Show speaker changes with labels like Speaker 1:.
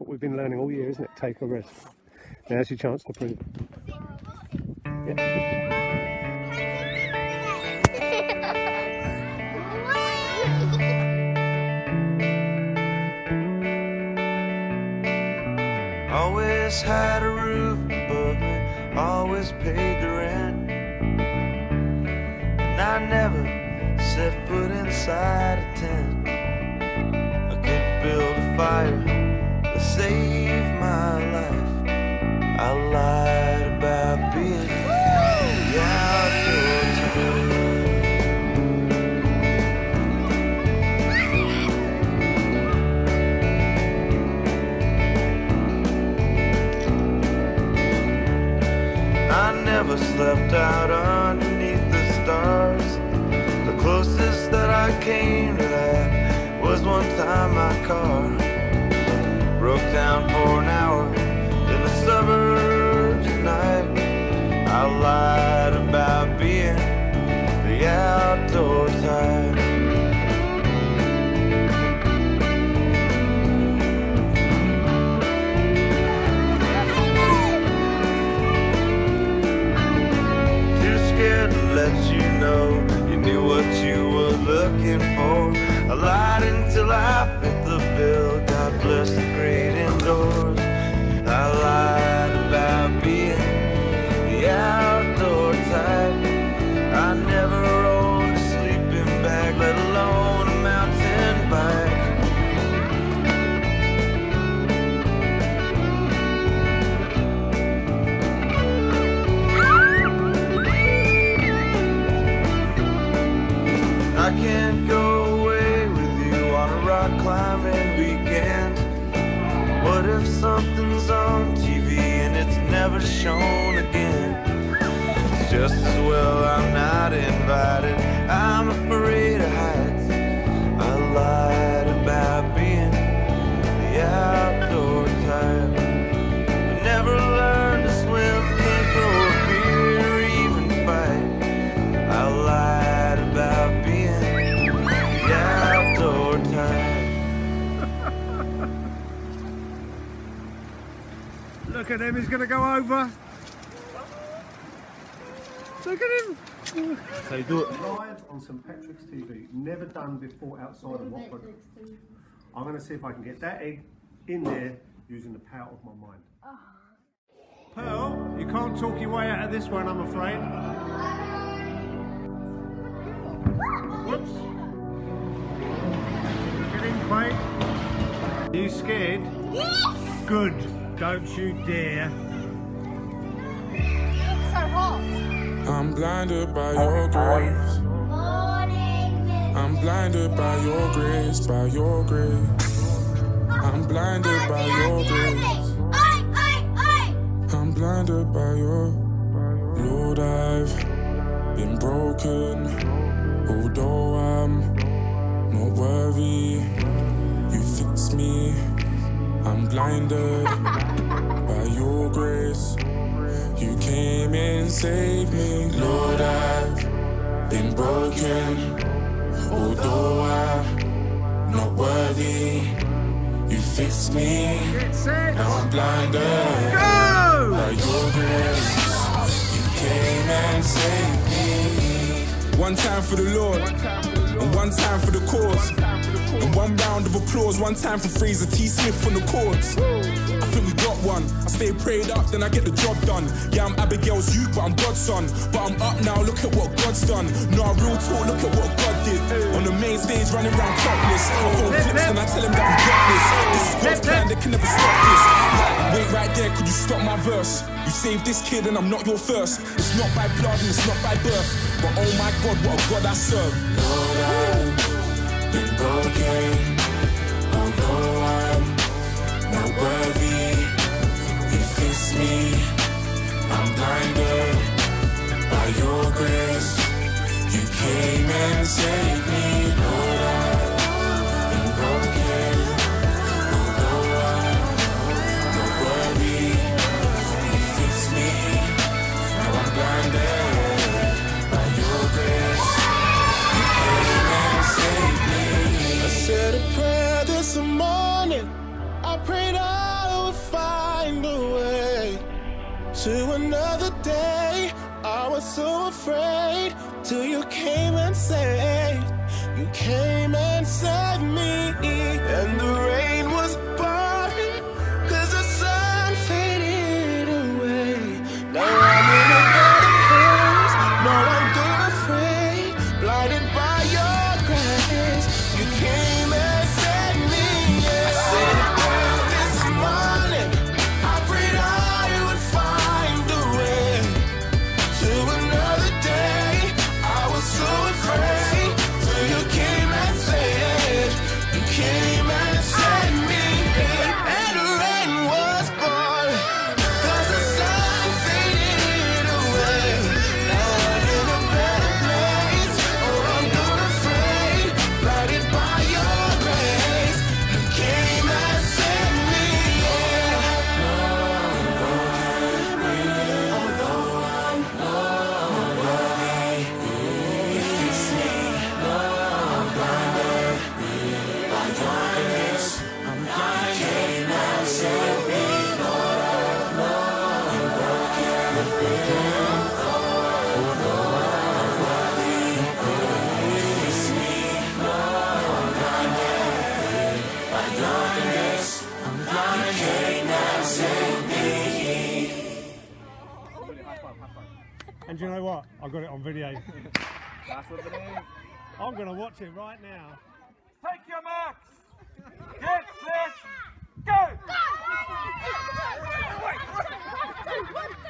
Speaker 1: what we've been learning all year, isn't it? Take a risk. Now's your chance to prove it. Yeah.
Speaker 2: Always had a roof above me, always paid the rent, and I never set foot inside a tent. I could build a fire to save my life. I lied about being the outdoors. I never slept out underneath the stars. The closest that I came to that was one time my car broke down for an hour in the suburbs at night. I lied about being the outdoor type. Let you know you knew what you were looking for. I lied until I fit the bill. God bless the great indoors. I lied about being the outdoor type. I never owned a sleeping bag, let alone a mountain bike. I can't go away with you on a rock climbing weekend. What if something's on TV and it's never shown again? It's just as well I'm not invited. I'm afraid of heights. I lied about being the outdoor type. I never learned to swim, can't grow a beard or even fight. I lied about being the outdoor type.
Speaker 1: Look at him, he's going to go over. Look at him.
Speaker 3: So you do it
Speaker 1: Live on St Patrick's TV, never done before outside of Watford. I'm going to see if I can get that egg in there using the power of my mind. Pearl, you can't talk your way out of this one, I'm afraid. Whoops. Get in, Craig. Are you scared?
Speaker 4: Yes!
Speaker 1: Good. Don't you dare.
Speaker 4: It's so hot.
Speaker 5: I'm blinded by your grace. I'm blinded by your grace, by your grace. I'm blinded by your grace. I'm blinded by your. Lord, I've been broken. Although I'm not worthy, you fix me. I'm blinded by your grace. You came and saved me. Lord, I've been broken. Although I'm not worthy, you fixed me. Now I'm blinded by your grace. You came and saved me. One time for the Lord, and one time for the cause. And one round of applause, one time for Fraser T. Smith on the chords. I think we got one. I stay prayed up, then I get the job done. Yeah, I'm Abigail's youth, but I'm God's son. But I'm up now, look at what God's done. No, real talk, look at what God did. On the main stage, running around topless. I phone flips, and I tell him that we got this. This is God's plan, they can never stop this. Like, wait right there, could you stop my verse? You saved this kid and I'm not your first. It's not by blood and it's not by birth. But oh my God, what a God I serve. Lord, I've been broken. Although I'm not worthy, you fix me. I'm blinded by your grace. You came and saved me. Lord, I've been broken. Although I'm not worthy, you fix me. Now I'm blinded by your grace. You came and saved me. I said a prayer this morning. I prayed out. to another day. I was so afraid till you came and saved. You came and saved me. And the rain was pouring, 'cause the sun faded away. Now I'm in a better place. No longer afraid, blinded by your grace. You came and saved me. Yeah. I said it down this morning. I prayed I would find a way to another day. I was so afraid till you came and saved. You came and saved me. And the rain was pouring, 'cause the sun faded away. Now I'm in a better place. Oh, I'm not afraid, blinded by your grace. You came and saved me.
Speaker 1: And you know what? I got it on video.
Speaker 3: That's what it is.
Speaker 1: I'm going to watch it right now.
Speaker 3: Take your marks. Get set. Go.